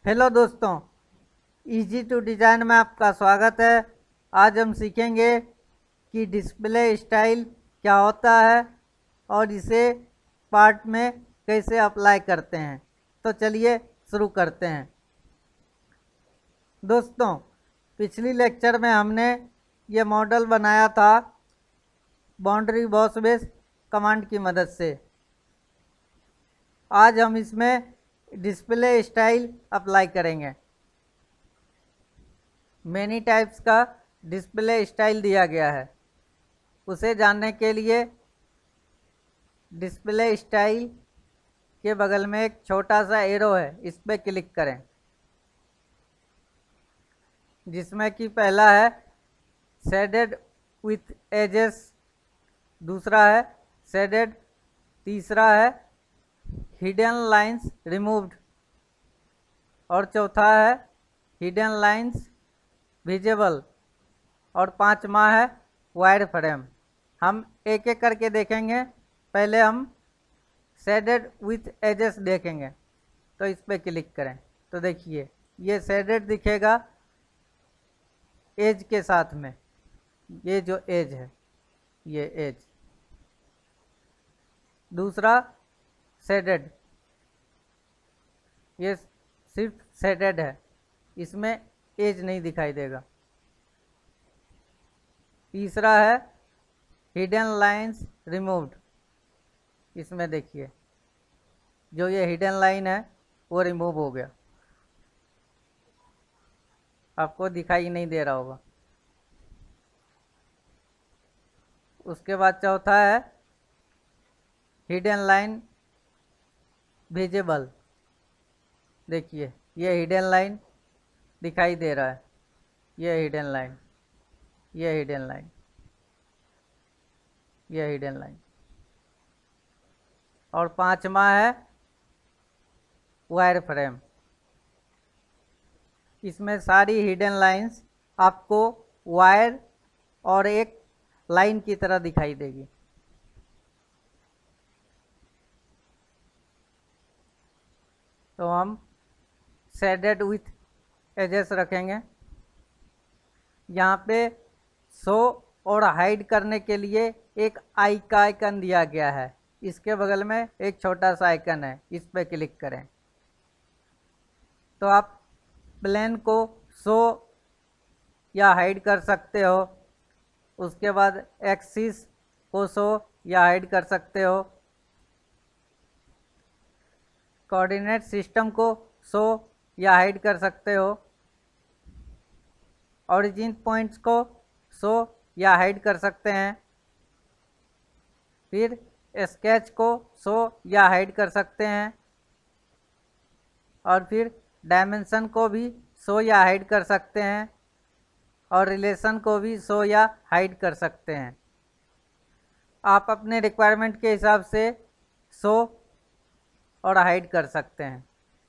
Hello दोस्तों, easy to design में आपका स्वागत है। आज हम सीखेंगे कि डिस्प्ले स्टाइल क्या होता है और इसे पार्ट में कैसे अप्लाई करते हैं। तो चलिए शुरू करते हैं। दोस्तों, पिछली लेक्चर में हमने ये मॉडल बनाया था बाउंड्री बॉक्स बेस कमांड की मदद से। आज हम इसमें डिस्प्ले स्टाइल अप्लाई करेंगे। मेनी टाइप्स का डिस्प्ले स्टाइल दिया गया है। उसे जानने के लिए डिस्प्ले स्टाइल के बगल में एक छोटा सा एरो है, इस पर क्लिक करें, जिसमें कि पहला है शेडेड विथ एजेस, दूसरा है शेडेड, तीसरा है हिडन लाइंस रिमूव्ड और चौथा है हिडन लाइंस विजिबल और पांचवा है वायर फ्रेम। हम एक एक करके देखेंगे। पहले हम शेडेड विथ एजेस देखेंगे, तो इस पर क्लिक करें तो देखिए ये शेडेड दिखेगा एज के साथ में। ये जो एज है, ये एज। दूसरा शेडेड, ये सिर्फ शेडेड है, इसमें एज नहीं दिखाई देगा। तीसरा है हिडन लाइंस रिमूव्ड, इसमें देखिए जो ये हिडन लाइन है वो रिमूव हो गया, आपको दिखाई नहीं दे रहा होगा। उसके बाद चौथा है हिडन लाइन विजिबल। देखिए ये हिडन लाइन दिखाई दे रहा है, ये हिडन लाइन, ये हिडन लाइन, ये हिडन लाइन। और पांचवा है वायर फ्रेम। इसमें सारी हिडन लाइंस आपको वायर और एक लाइन की तरह दिखाई देगी। तो हम शेडेड विथ एजेस रखेंगे। यहाँ पे शो और हाइड करने के लिए एक आई का आइकन दिया गया है, इसके बगल में एक छोटा सा आइकन है, इस पर क्लिक करें तो आप प्लेन को शो या हाइड कर सकते हो। उसके बाद एक्सिस को शो या हाइड कर सकते हो। कोऑर्डिनेट सिस्टम को शो या हाइड कर सकते हो। ओरिजिन पॉइंट्स को शो या हाइड कर सकते हैं। फिर स्केच को शो या हाइड कर सकते हैं। और फिर डायमेंशन को भी शो या हाइड कर सकते हैं। और रिलेशन को भी शो या हाइड कर सकते हैं। आप अपने रिक्वायरमेंट के हिसाब से शो और हाइड कर सकते हैं।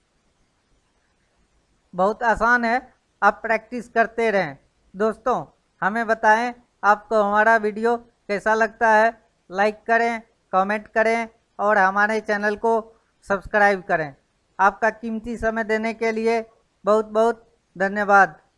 बहुत आसान है, आप प्रैक्टिस करते रहें। दोस्तों, हमें बताएं आपको हमारा वीडियो कैसा लगता है। लाइक करें, कमेंट करें और हमारे चैनल को सब्सक्राइब करें। आपका कीमती समय देने के लिए बहुत बहुत धन्यवाद।